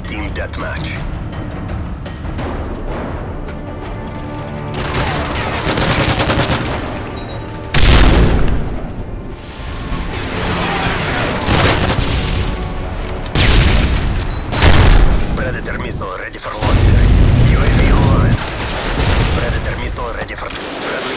Team deathmatch. Predator missile ready for launch. UAV online. Predator missile ready for friendly